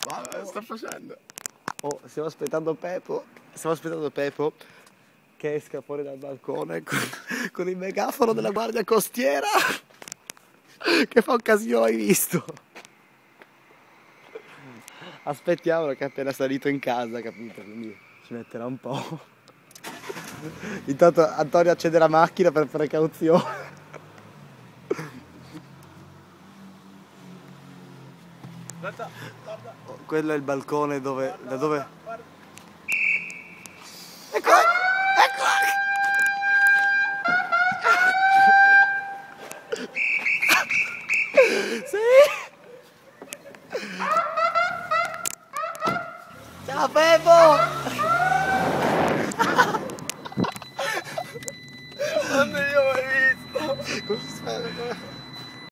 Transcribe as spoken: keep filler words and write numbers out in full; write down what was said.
Guarda, sta facendo. Oh, stiamo aspettando Pepo. Stiamo aspettando Pepo che esca fuori dal balcone con, con il megafono della guardia costiera che fa un casino mai visto. Aspettiamolo che è appena salito in casa, capito? Quindi ci metterà un po'. Intanto Antonio accende la macchina per precauzione. Guarda, guarda. Oh, quello è il balcone dove... Guarda, da dove... guarda, guarda. Ecco! Ecco! Sì! Ciao Pepo!